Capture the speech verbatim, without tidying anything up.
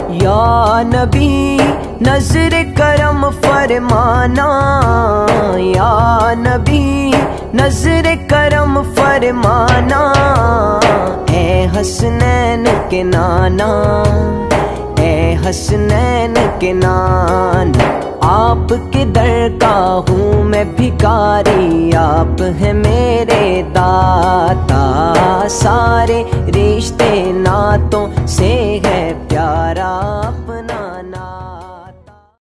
या नबी नजर करम फरमाना, या नबी नजर करम फरमाना। ए हसनैन के नाना, ए हसनैन के नाना। आपके दर का हूँ मैं भिखारी, आप हैं मेरे दाता। सारे